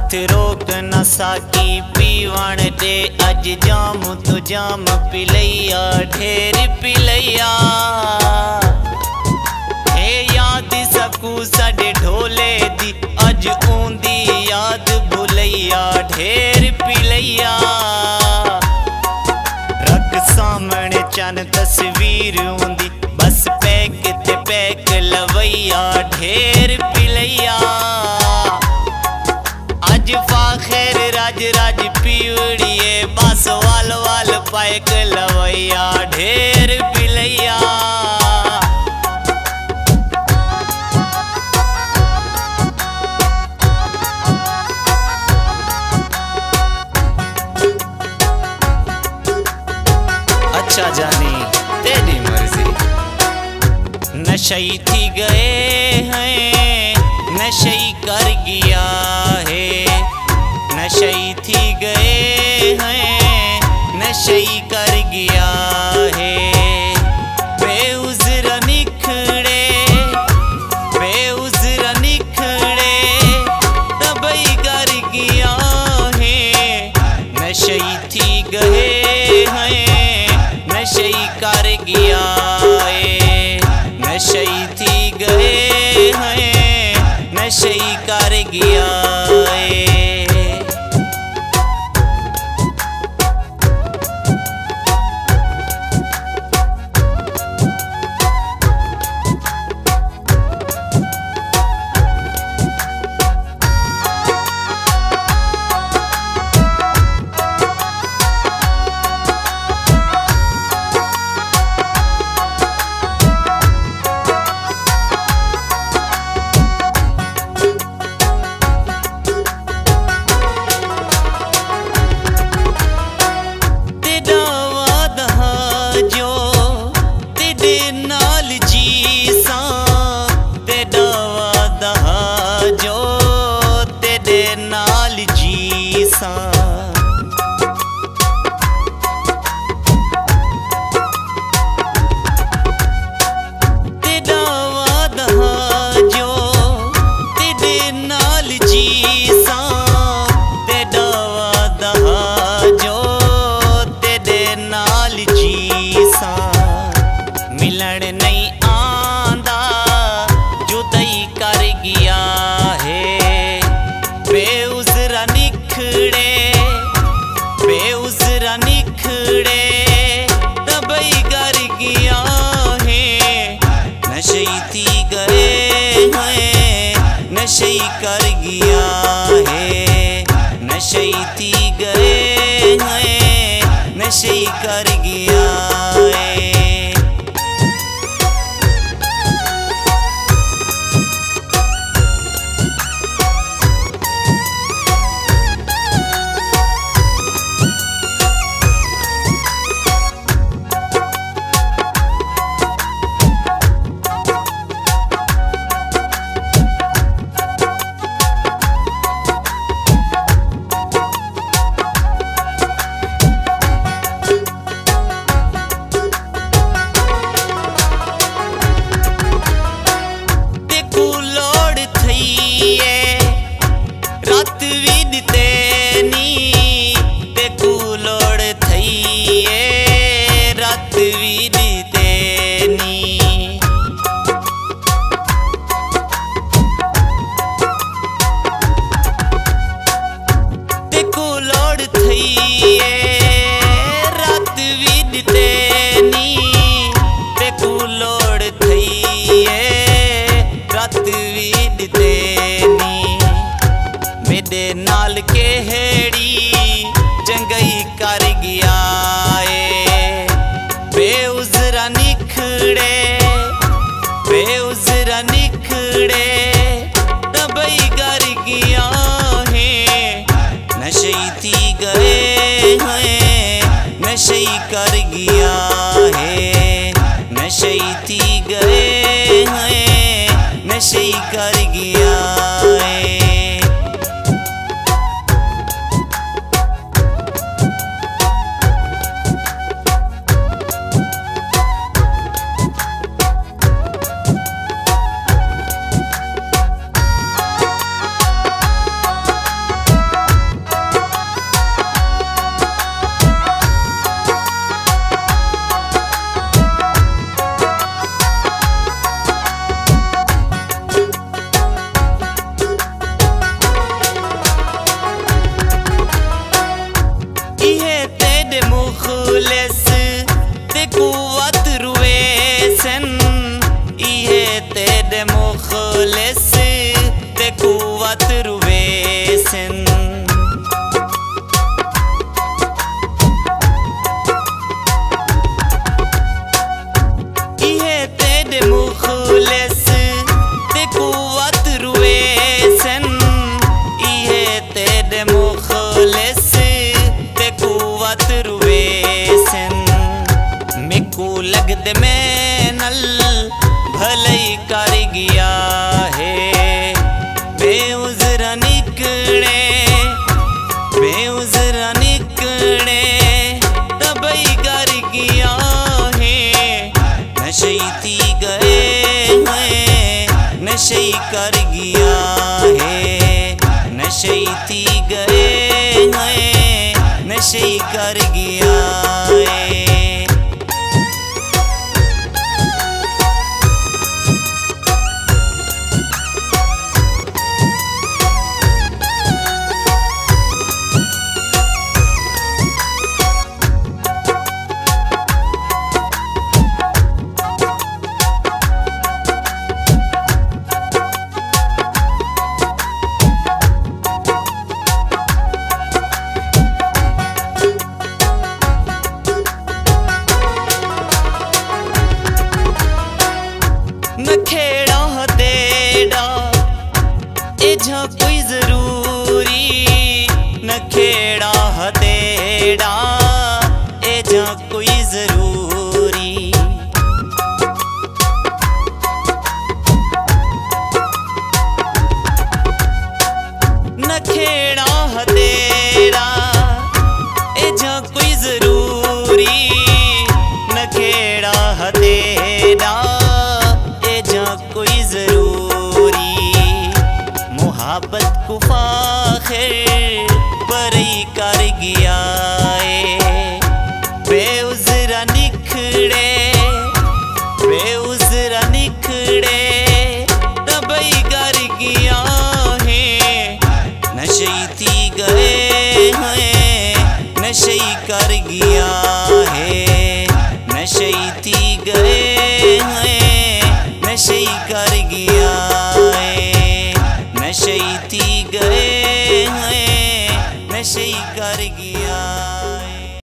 हथ रोक न साकी पीवण दे अज जाम तू जाम पिलैया ढेर पिलैया हे याद सकू साडे ढोले दी अज ऊंदी याद भुलैया ढेर पिलैया रख सामने चन तस्वीर ऊंदी बस पैक ते पैक लवैया ढेर पिलैया अज फाखिर राज राज पीवड़िए बस वाल वाल पैक लवैया ढेर पिलैया अच्छा जानी तेरी मर्जी नशई थी गए हैं नशई कर गया है नशई थी गए हैं नशई कर गया है बेउज़्र निखड़े तबई कर गया है नशई थी गए हैं नशई कर गया है नशई थी गए हैं नशई कर गया है मिलन नहीं आंदा जुदाई कर गया है बेउज़्र निखड़े तबई कर गया है नशई थी गए हैं नशई कर गया है नशई थी गए हैं नशई कर गया है मेरे नाल के हेड़ी जंगई कर गया है बेउज़्र निखड़े तबई कर गया है नशई थी गए हैं नशई कर गया है नशई थी गए हैं नशई कर गया है मुखलिस ते कुवत रुवेसन ये तेरे मुखलिस ते कुवत रुवेसन ये तेरे मुखलिस ते कुवत रुवेसन मेको लगद मैं नल भलई कर गया है बेउज़रा निकले तबई कर गया है नशैती गए हैं नशई कर गया है नशैती गए हैं नशई कर गया है नखेड़ा तेरा एझा कोई जरूरी नखेड़ा तेरा एझा कोई जरूरी नखेड़ा तेरा एझा कोई जरूरी नखेड़ा तेरा कोई जरूरी मोहब्बत को फाखिर बरई कर गया है बेउज़रा निखड़े तबई कर गया है नशैती गए हैं नशई कर गया है नशैती गए हैं नशई कर गया है नशैती गए हैं नशई कर गया।